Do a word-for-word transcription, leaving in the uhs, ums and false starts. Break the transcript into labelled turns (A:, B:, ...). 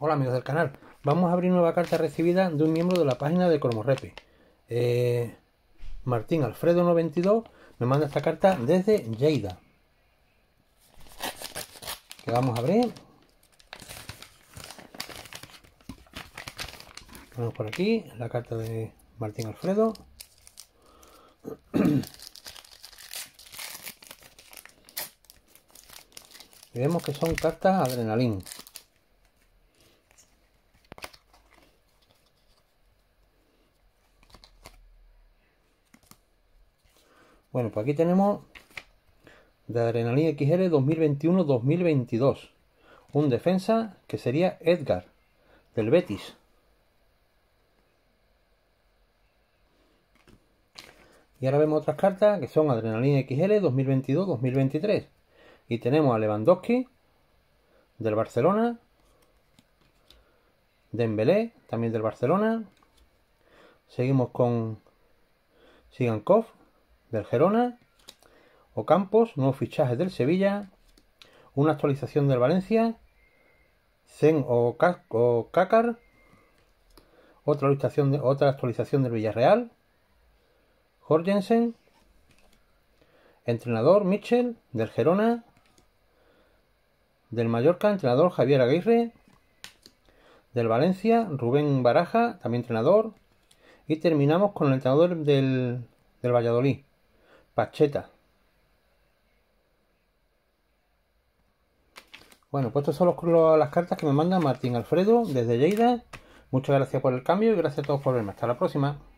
A: Hola amigos del canal, vamos a abrir nueva carta recibida de un miembro de la página de Cromorrepe. Eh, Martín Alfredo noventa y dos me manda esta carta desde Lleida. Que vamos a abrir. Vamos por aquí, la carta de Martín Alfredo. Y vemos que son cartas adrenalín. Bueno, pues aquí tenemos de Adrenalina X L dos mil veintiuno dos mil veintidós. Un defensa que sería Edgar, del Betis. Y ahora vemos otras cartas que son Adrenalina X L dos mil veintidós dos mil veintitrés. Y tenemos a Lewandowski, del Barcelona. Dembélé, también del Barcelona. Seguimos con Sigankov, del Gerona. Ocampos, nuevos fichajes del Sevilla. Una actualización del Valencia. Zen o Cácar. Otra actualización, de, otra actualización del Villarreal. Jorgensen. Entrenador Michel, del Gerona. Del Mallorca, entrenador Javier Aguirre. Del Valencia, Rubén Baraja, también entrenador. Y terminamos con el entrenador del, del Valladolid, Pacheta. Bueno, pues estas son los, las cartas que me manda Martín Alfredo desde Lleida. Muchas gracias por el cambio y gracias a todos por verme. Hasta la próxima.